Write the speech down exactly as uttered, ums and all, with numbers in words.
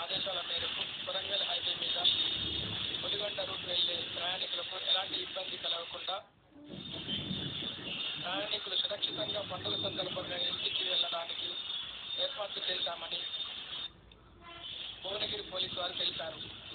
ఆదేశాల మేరకు వరంగల్ హైవే మీద ఒలిగొండ రూట్ వెళ్లే ప్రయాణికులకు ఎలాంటి ఇబ్బంది కలగకుండా ప్రయాణికులు సురక్షితంగా పండుగ సందర్భంగా ఇంటికి వెళ్లడానికి ఏర్పాట్లు చేశామని భువనగిరి పోలీసు వారు తెలిపారు.